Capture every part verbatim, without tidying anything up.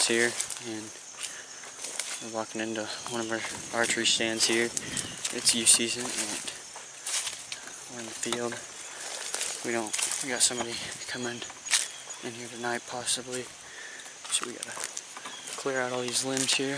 spots here, and we're walking into one of our archery stands here. It's youth season, and we're in the field. We don't, we got somebody coming in here tonight possibly, so we gotta clear out all these limbs here.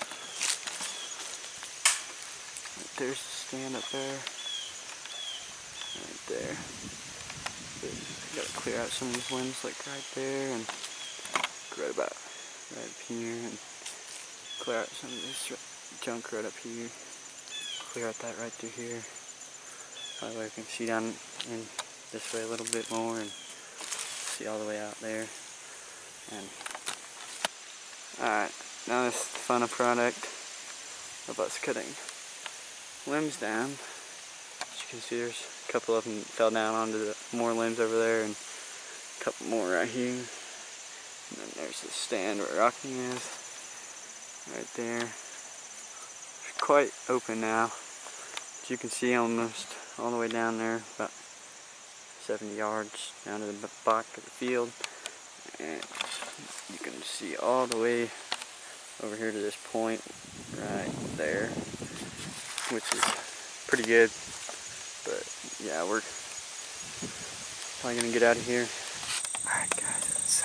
There's the stand up there, right there. We gotta clear out some of these limbs, like right there, and right about right up here, and clear out some of this junk right up here. Clear out that right through here. That way I can see down in this way a little bit more and see all the way out there. And alright, now this final product of us cutting limbs down. As you can see, there's a couple of them fell down onto the more limbs over there, and a couple more right here. And then there's the stand where rocking is, right there. It's quite open now. As you can see, almost all the way down there, about seventy yards down to the back of the field. And you can see all the way over here to this point right there, which is pretty good. But yeah, we're probably gonna get out of here. Alright guys, so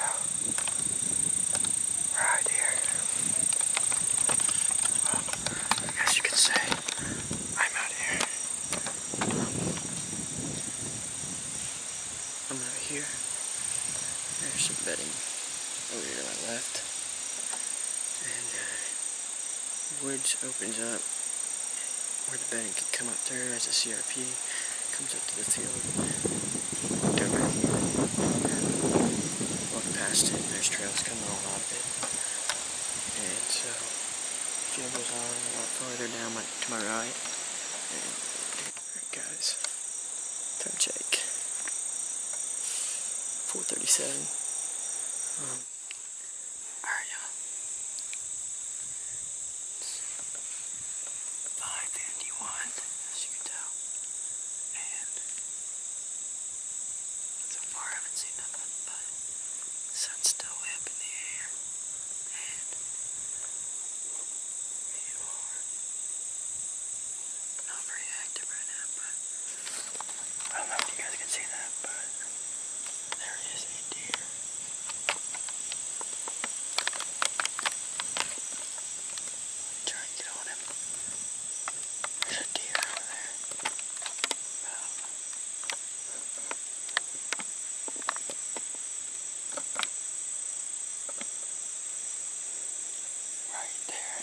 right here, well, I guess you could say I'm out here. I'm out here. There's some bedding over here to my left. And uh, woods opens up where the bedding could come up through as a C R P comes up to the field. Go right here. Walk past it, and there's trails coming all out of it. And so the field goes on a lot farther down my, to my right. And alright guys, time check. four thirty-seven. Um, Alright y'all. five fifty-one, as you can tell. And so far I haven't seen nothing, but the sun's still way up in the air. And we are not very active right now, but I don't know if you guys can see that, but there is a deer. Try and get on him. There's a deer over there. About right there.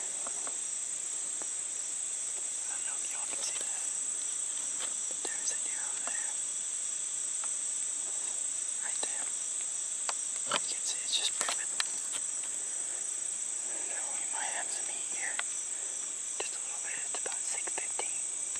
I don't know if y'all can see that, but there's a deer over there. Right there. You can see it's just moving. So we might have some heat here. Just a little bit. It's about six fifteen.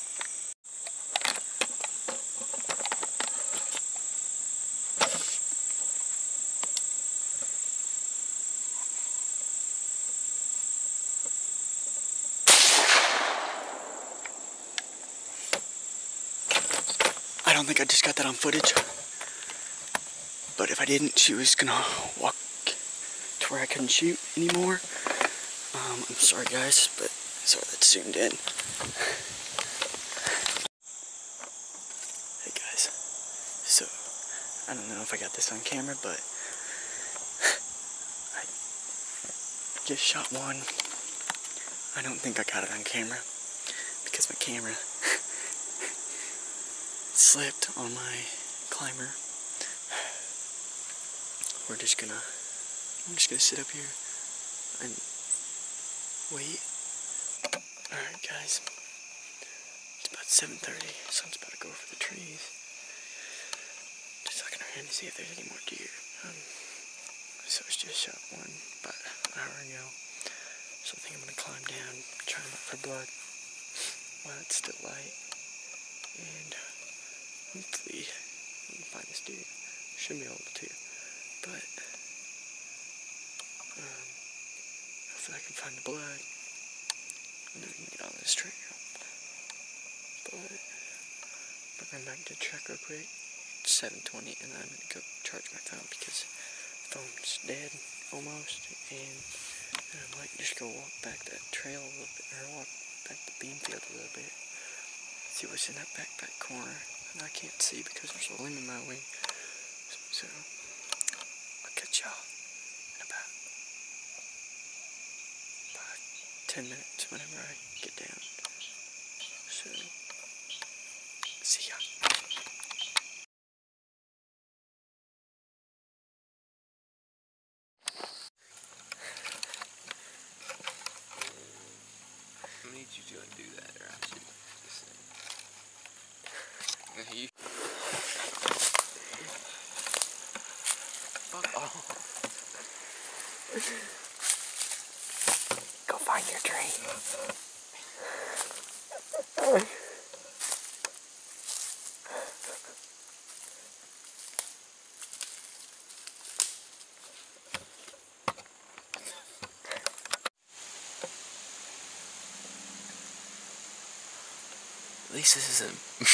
I don't think I just got that on footage. But if I didn't, she was gonna walk to where I couldn't shoot anymore. Um, I'm sorry guys, but sorry that zoomed in. Hey guys, so I don't know if I got this on camera, but I just shot one. I don't think I got it on camera because my camera slipped on my climber. We're just gonna, I'm just gonna sit up here and wait. Alright guys, it's about seven thirty, sun's about to go over the trees. Just looking around to see if there's any more deer. Um, so it's just shot one about an hour ago. So I think I'm gonna climb down, try and look for blood while it's still light. And hopefully I can find this deer. Should be able to. But um, hopefully I can find the blood and then we can get on this trail. But I'm going back to check real quick. It's seven twenty and I'm going to go charge my phone because the phone's dead almost, and just go walk back that trail a little bit, or walk back the bean field a little bit. See what's in that backpack corner. And I can't see because there's a limb in my way. So, I'll catch y'all in about five, ten minutes whenever I get down. So, see ya. I need you to undo that, or I should just say. You. Fuck off. Go find your tree. At least this isn't.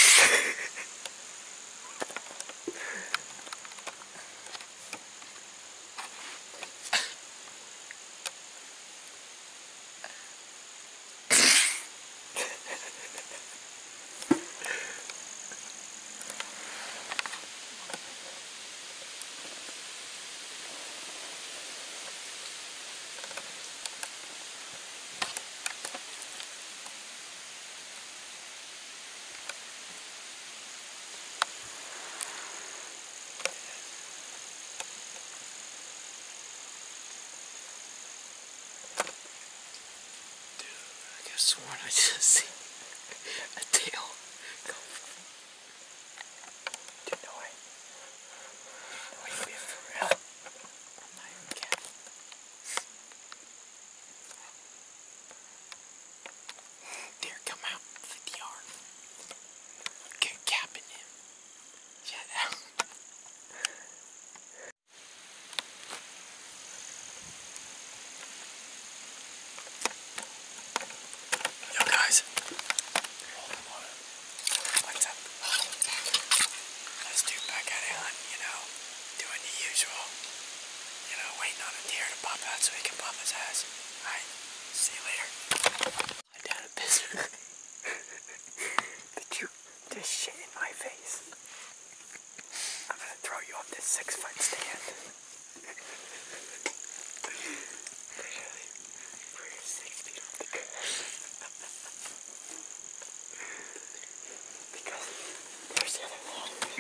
I sworn I just seen a tail go. Dude, no way. No way you be for real. I'm not even kidding. Deer, come out of the yard. Get capping him. Shut up. Yo guys. What's up? Let's do back at it hunt, you know. Doing the usual. You know, waiting on a deer to pop out so he can pop his ass. Alright, see you later. I'm down a business. Did you just shit in my face? I'm gonna throw you off this six foot stand. Literally, we're six feet off the ground. Because there's the other ladder.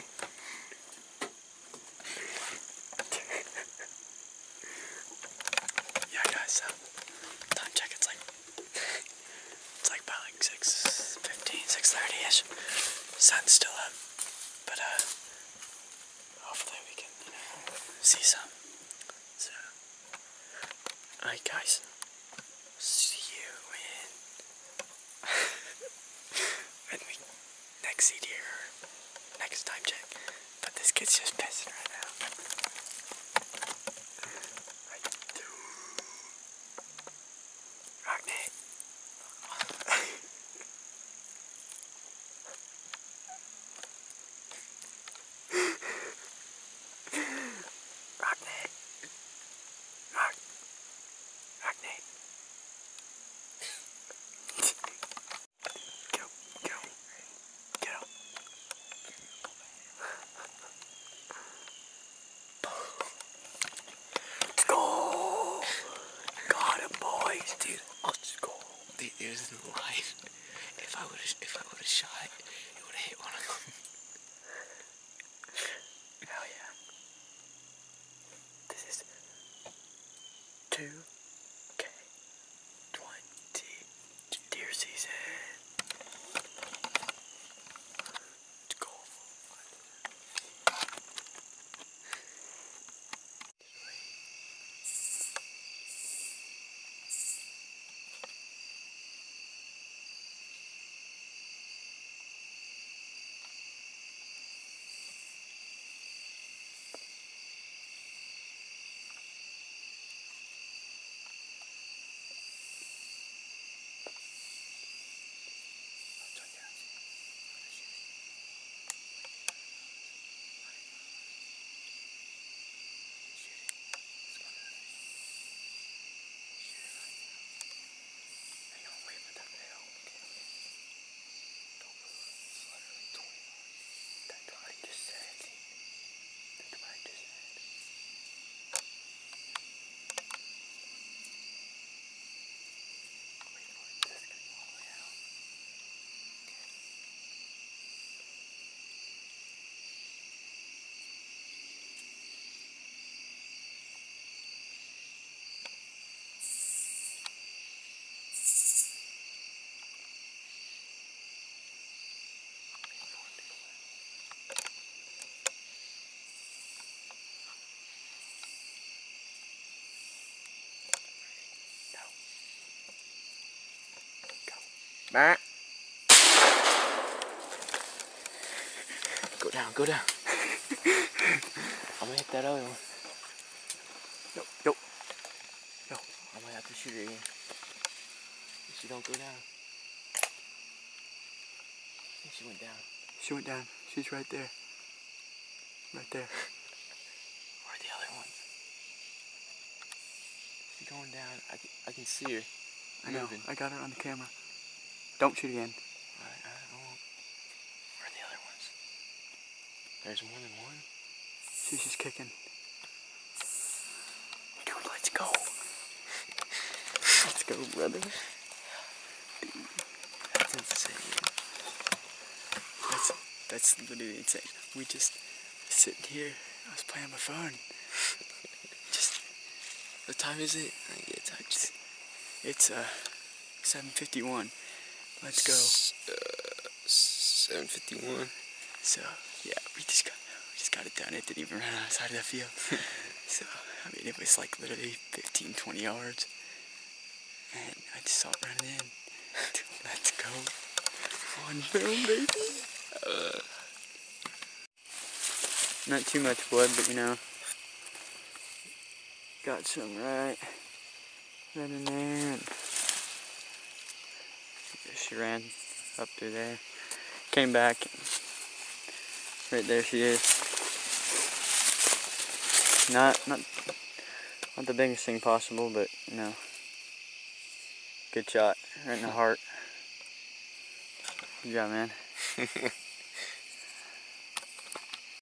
Yeah guys, so time check, it's like it's like about like six fifteen, six thirty ish. Sun's still up. But uh hopefully we can, you know, see some. So alright guys. See you in when we next see deer, next time check. But this kid's just pissing right now. Rock Nate. Rock Nate. Rock. Rock Nate. Get him. Get him. Get him. Let's go. Got him, boys. Dude, let's go. Dude, there's no life. If I would have, if I would have shot, it would have hit one of them. Hell yeah. This is two K twenty deer season. Let's go. Bah. Go down, go down. I'm gonna hit that other one. Yo, yo, yo. I might have to shoot her again. If she don't go down. I think she went down. She went down. She's right there. Right there. Where are the other ones? She's going down. I can, I can see her. I know. Moving. I got her on the camera. Don't shoot again. Alright, alright, I won't. Where are the other ones? There's more than one. She's just kicking. Dude, let's go. Let's go, brother. Dude, that's insane. That's, that's literally insane. We just sitting here. I was playing my phone. Just, what time is it? I get touched. It's uh seven fifty-one. Let's go. S uh, seven fifty-one. So yeah, we just got we just got it done. It didn't even run outside of the field. So I mean, it was like literally fifteen, twenty yards, and I just saw it running in. Let's go on film, baby. Uh, not too much blood, but you know, got some right, right in there. And she ran up through there, came back, right there she is. Not, not, not the biggest thing possible, but you know, good shot, right in the heart. Good job, man.